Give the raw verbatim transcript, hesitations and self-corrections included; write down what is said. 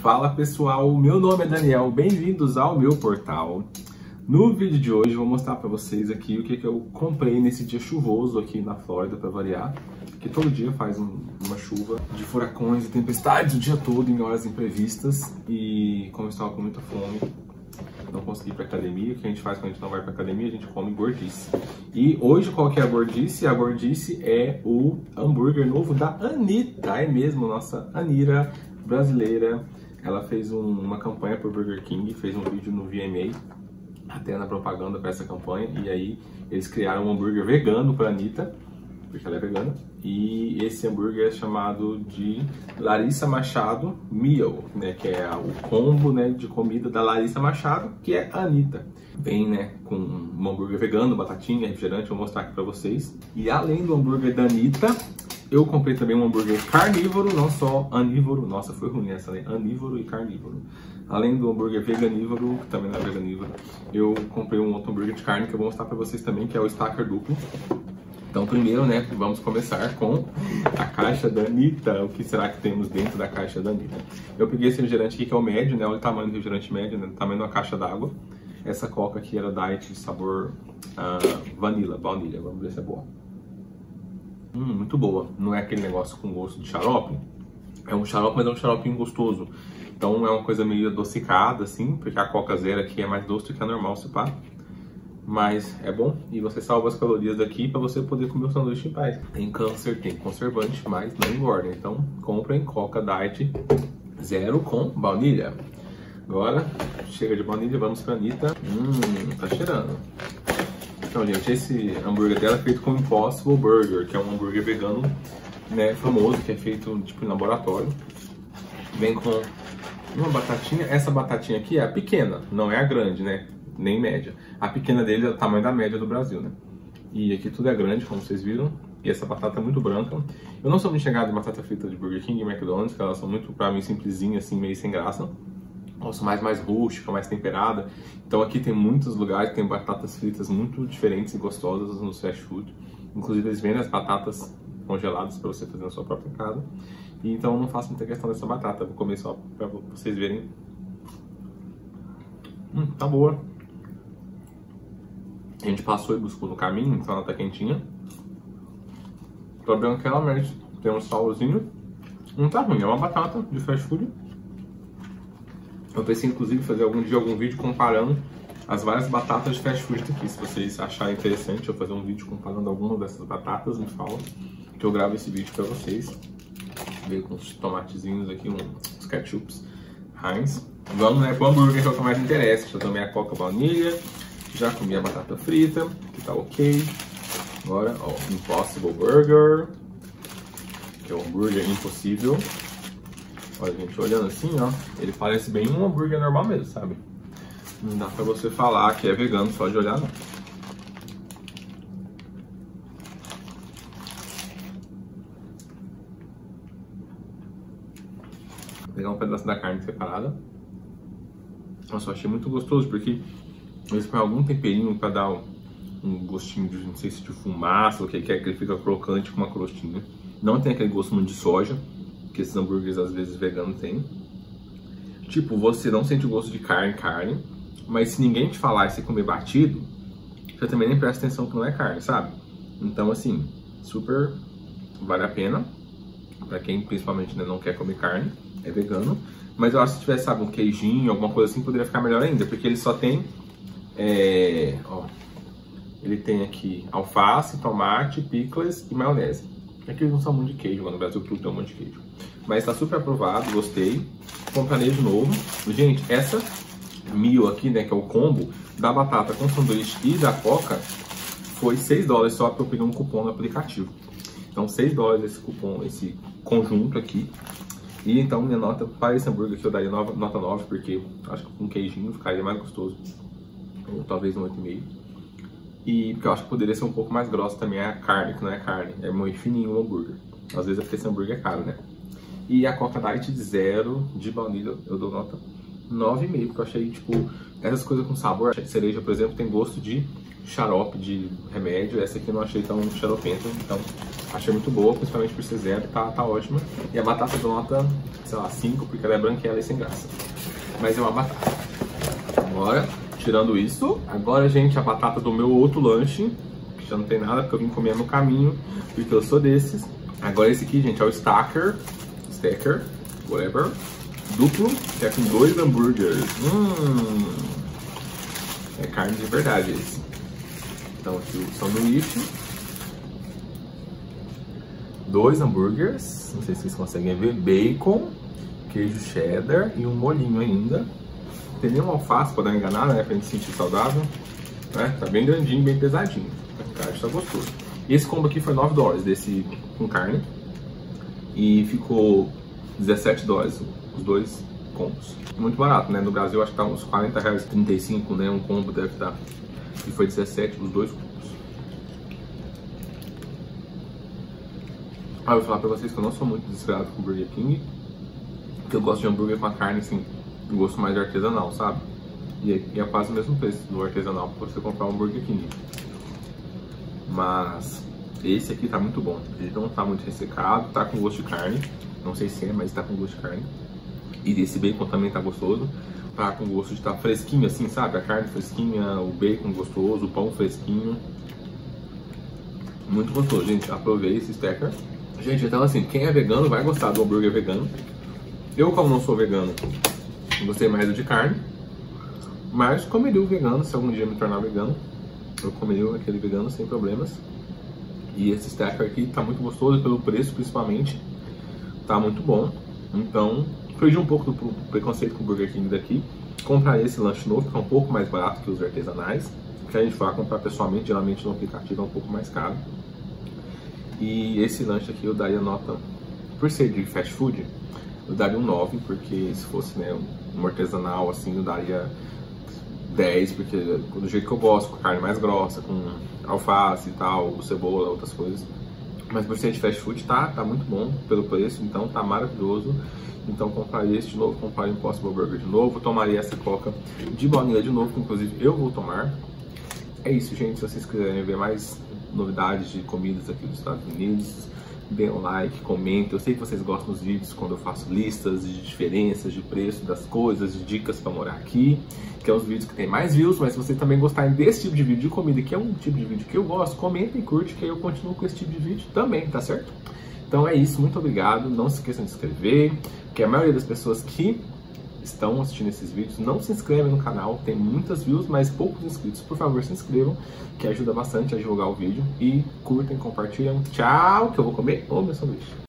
Fala pessoal, meu nome é Daniel, bem-vindos ao meu portal. No vídeo de hoje eu vou mostrar para vocês aqui o que, que eu comprei nesse dia chuvoso aqui na Flórida, para variar, que todo dia faz um, uma chuva de furacões e tempestades o dia todo em horas imprevistas, e como eu estava com muita fome, não consegui ir para academia. O que a gente faz quando a gente não vai para academia? A gente come gordice. E hoje qual que é a gordice? A gordice é o hambúrguer novo da Anitta, é mesmo, nossa Anira brasileira. Ela fez um, uma campanha por Burger King, fez um vídeo no V M A, até na propaganda para essa campanha, e aí eles criaram um hambúrguer vegano para Anitta, porque ela é vegana, e esse hambúrguer é chamado de Larissa Machado Meal, né, que é o combo, né, de comida da Larissa Machado, que é a Anitta. Vem, né, com um hambúrguer vegano, batatinha, refrigerante, vou mostrar aqui para vocês. E além do hambúrguer da Anitta, eu comprei também um hambúrguer carnívoro, não só anívoro. Nossa, foi ruim essa, né? Anívoro e carnívoro. Além do hambúrguer veganívoro, que também não é veganívoro, eu comprei um outro hambúrguer de carne que eu vou mostrar pra vocês também, que é o Stacker Duplo. Então primeiro, né, vamos começar com a caixa da Anitta. O que será que temos dentro da caixa da Anitta? Eu peguei esse refrigerante aqui, que é o médio, né? Olha o tamanho do refrigerante médio, né? O tamanho de uma caixa d'água. Essa coca aqui era diet de sabor uh, vanilla, baunilha. Vamos ver se é boa. Hum, muito boa. Não é aquele negócio com gosto de xarope. É um xarope, mas é um xaropinho gostoso. Então é uma coisa meio adocicada, assim, porque a Coca Zero aqui é mais doce do que a normal, se pá. Mas é bom, e você salva as calorias daqui para você poder comer o sanduíche em paz. Tem câncer, tem conservante, mas não engorda. Então comprem Coca Diet Zero com baunilha. Agora, chega de baunilha, vamos pra Anitta. Hum, tá cheirando. Então, gente, esse hambúrguer dela é feito com Impossible Burger, que é um hambúrguer vegano, né, famoso, que é feito tipo em laboratório. Vem com uma batatinha. Essa batatinha aqui é a pequena, não é a grande, né, nem média. A pequena dele é o tamanho da média do Brasil, né. E aqui tudo é grande, como vocês viram. E essa batata é muito branca. Eu não sou muito chegado em batata frita de Burger King e McDonald's, que elas são muito, pra mim, simplesinhas, assim, meio sem graça. Nossa, mais, mais rústica, mais temperada. Então aqui tem muitos lugares que tem batatas fritas muito diferentes e gostosas no fast food. Inclusive eles vendem as batatas congeladas para você fazer na sua própria casa. E então eu não faço muita questão dessa batata. Vou comer só para vocês verem. Hum, tá boa. A gente passou e buscou no caminho, então ela tá quentinha. O problema é que ela mexe. Tem um salzinho. Não tá ruim, é uma batata de fast food. Eu pensei, inclusive, em fazer algum dia algum vídeo comparando as várias batatas de fast food daqui. Se vocês acharem interessante eu fazer um vídeo comparando alguma dessas batatas, me fala, que eu gravo esse vídeo pra vocês. Veio com uns tomatezinhos aqui, uns ketchups Heinz. Vamos, né, pro hambúrguer, que é o que mais interessa. Já tomei a coca baunilha, já comi a batata frita, que tá ok. Agora, ó, Impossible Burger, que é o hambúrguer impossível. Olha, gente, olhando assim, ó, ele parece bem um hambúrguer normal mesmo, sabe? Não dá pra você falar que é vegano só de olhar, não. Vou pegar um pedaço da carne separada. Nossa, eu achei muito gostoso, porque eles põem algum temperinho pra dar um, um gostinho de, não sei se de fumaça, ou o que que é, que ele fica crocante com uma crostinha. Não tem aquele gosto muito de soja, que esses hambúrgueres às vezes veganos têm. Tipo, você não sente o gosto de carne, carne, mas se ninguém te falar e você comer batido, você também nem presta atenção que não é carne, sabe? Então, assim, super vale a pena pra quem principalmente, né, não quer comer carne, é vegano. Mas eu acho que se tivesse, sabe, um queijinho, alguma coisa assim, poderia ficar melhor ainda, porque ele só tem, é, ó, ele tem aqui alface, tomate, picles e maionese. Aqui eles não são muito de queijo, mas no Brasil tudo tem um monte de queijo. Mas tá super aprovado, gostei. Comprei de novo. Gente, essa meal aqui, né, que é o combo da batata com sanduíche e da coca, foi seis dólares só, porque eu peguei um cupom no aplicativo. Então seis dólares esse cupom, esse conjunto aqui. E então minha nota para esse hambúrguer aqui eu daria nova, nota nove, porque acho que com queijinho ficaria mais gostoso. Ou talvez um oito vírgula cinco. E porque eu acho que poderia ser um pouco mais grossa também a carne, que não é carne, é muito fininho o hambúrguer. Às vezes é porque esse hambúrguer é caro, né? E a Coca Diet Zero de baunilha eu dou nota nove vírgula cinco, porque eu achei, tipo, essas coisas com sabor. A cereja, por exemplo, tem gosto de xarope de remédio. Essa aqui eu não achei tão xaropenta, então achei muito boa, principalmente por ser zero, tá, tá ótima. E a batata do nota, sei lá, cinco, porque ela é branquela e sem graça. Mas é uma batata. Agora, tirando isso, agora, gente, a batata do meu outro lanche, que já não tem nada, porque eu vim comer no caminho, porque eu sou desses. Agora esse aqui, gente, é o Stacker, Stacker, whatever, duplo, que é com dois hambúrgueres. Hum, é carne de verdade esse. Então aqui o sanduíche, dois hambúrgueres, não sei se vocês conseguem ver, bacon, queijo cheddar e um molhinho ainda. Tem nem uma alface para dar uma enganada, né, pra gente sentir saudável, né? Tá bem grandinho, bem pesadinho, tá, tá gostoso. E esse combo aqui foi nove dólares, desse com carne, e ficou dezessete dólares os dois combos. Muito barato, né? No Brasil acho que tá uns quarenta reais, trinta e cinco, né? Um combo deve estar. E foi dezessete os dois combos. Ah, eu vou falar pra vocês que eu não sou muito desesperado com o Burger King, porque eu gosto de hambúrguer com a carne, assim, eu gosto mais de artesanal, sabe? E é, e é quase o mesmo preço do artesanal pra você comprar um Burger King. Mas esse aqui tá muito bom, ele não tá muito ressecado, tá com gosto de carne, não sei se é, mas tá com gosto de carne. E esse bacon também tá gostoso, tá com gosto de estar tá fresquinho assim, sabe? A carne fresquinha, o bacon gostoso, o pão fresquinho. Muito gostoso, gente, aprovei esse Stacker. Gente, então assim, quem é vegano vai gostar do hambúrguer vegano. Eu, como não sou vegano, gostei mais do de carne, mas comeria o vegano, se algum dia me tornar vegano. Eu comeria aquele vegano sem problemas. E esse Stacker aqui tá muito gostoso, pelo preço principalmente. Tá muito bom. Então, perdi um pouco do preconceito com o Burger King daqui. Compraria esse lanche novo, que é um pouco mais barato que os artesanais. Que a gente vai comprar pessoalmente, geralmente no aplicativo é um pouco mais caro. E esse lanche aqui eu daria nota, por ser de fast food, eu daria um nove, porque se fosse, né, um artesanal assim, eu daria dez, porque do jeito que eu gosto, com carne mais grossa, com alface e tal, cebola, outras coisas. Mas por ser de fast food tá, tá muito bom pelo preço, então tá maravilhoso. Então compraria esse de novo, compraria um Impossible Burger de novo, tomaria essa coca de baunilha de novo, que inclusive eu vou tomar. É isso, gente, se vocês quiserem ver mais novidades de comidas aqui dos Estados Unidos, dê um like, comentem. Eu sei que vocês gostam dos vídeos quando eu faço listas de diferenças de preço das coisas, de dicas para morar aqui, que é os vídeos que tem mais views. Mas se vocês também gostarem desse tipo de vídeo de comida, que é um tipo de vídeo que eu gosto, comenta e curte, que aí eu continuo com esse tipo de vídeo também, tá certo? Então é isso, muito obrigado, não se esqueçam de se inscrever, que a maioria das pessoas que estão assistindo esses vídeos não se inscrevem no canal, tem muitas views, mas poucos inscritos. Por favor, se inscrevam, que ajuda bastante a divulgar o vídeo, e curtem, compartilhem. Tchau, que eu vou comer o meu sanduíche.